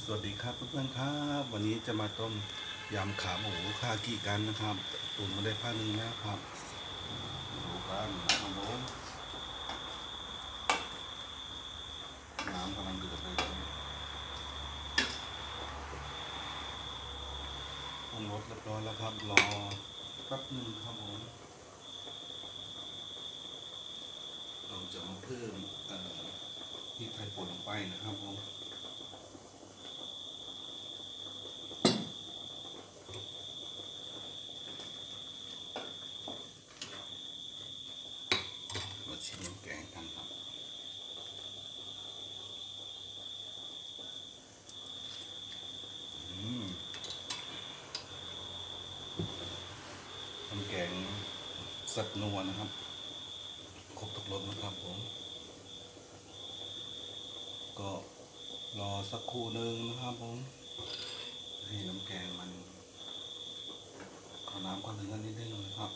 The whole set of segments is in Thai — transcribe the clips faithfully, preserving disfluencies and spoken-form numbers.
วัสดีครับเพื่อนๆครับวันนี้จะมาต้มยำขาหมูคากิกันนะครับตุ๋นมาได้พักหนึ่งแล้วครับดูกันนะครับผมน้ำกำลังเดือดเลยปรุงรสเรียบร้อยแล้วครับรอแป๊บหนึ่งครับผมเราจะมาเพิ่มพริกไทยป่นลงไปนะครับผมมาชิมแกงกันครับทำแกงสัตว์นวลนะครับครบทุกรสนะครับผมก็รอสักครู่หนึ่งนะครับผมให้น้ำแกงมันขอน้ำก่อนถึงกันนิดนึงนะครับ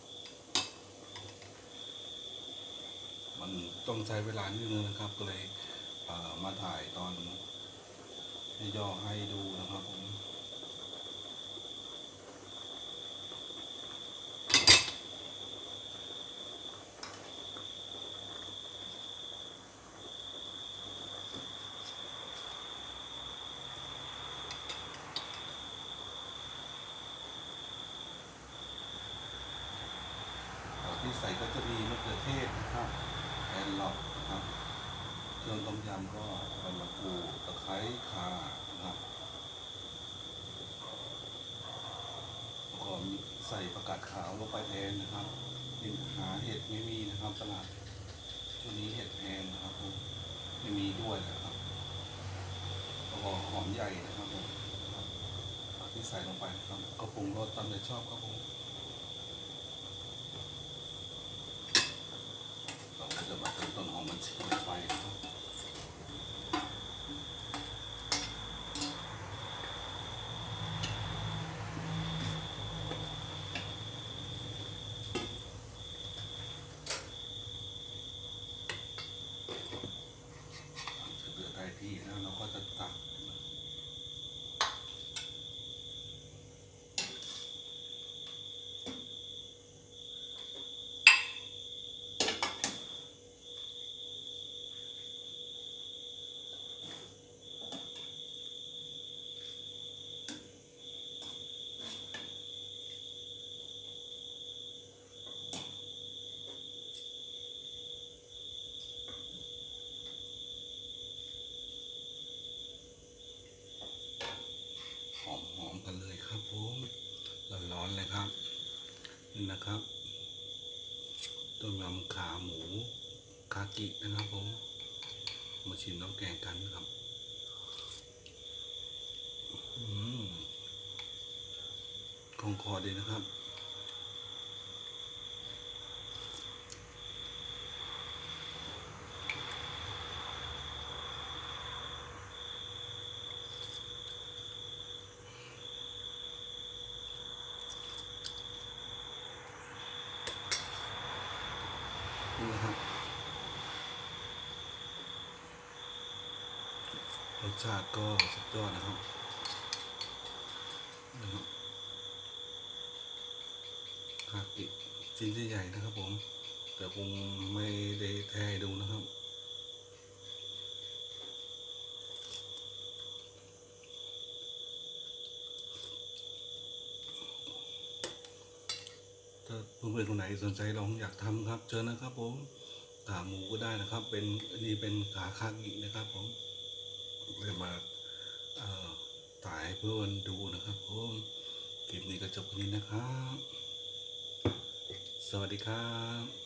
มันต้องใช้เวลานิดนึงนะครับก็เลยมาถ่ายตอนให้ย่อให้ดูนะครับผมที่ใส่ก็จะมีมะเขือเทศนะครับแอนหลอกนะครับเครื่องต้มยำก็ใบมะกรูดตะไคร้ข่านะครับแล้วก็ใส่ผักกาดขาวลงไปแทนนะครับหาเห็ดไม่มีนะครับตลาดช่วงนี้เห็ดแพงนะครับผมไม่มีด้วยนะครับแล้วก็หอมใหญ่นะครับผมที่ใส่ลงไปครับก็ปรุงรสตามใจชอบครับผมเราก็จะมาเติมต้นหอมมันชีลงไปนะครับจะเดือดได้ที่แล้วเราก็จะตักหอมๆกันเลยครับผมร้อนๆเลยครับนี่นะครับต้มยำขาหมูคากินะครับผมมาชิมน้ำแกงกันครับอืมคงคอดีนะครับนี่นะครับรสชาติก็สุดยอดนะครับนะครับคากิชิ้นใหญ่ๆนะครับผมแต่คงไม่ได้แท้ดูนะครับถ้าเพื่อนๆคนไหนสนใจลองอยากทำครับเจอนะครับผมขาหมูก็ได้นะครับเป็นอันนี้เป็นขาคากินะครับผมเลยมาถ่ายให้เพื่อนดูนะครับผมคลิปนี้ก็จบแค่นี้นะครับสวัสดีครับ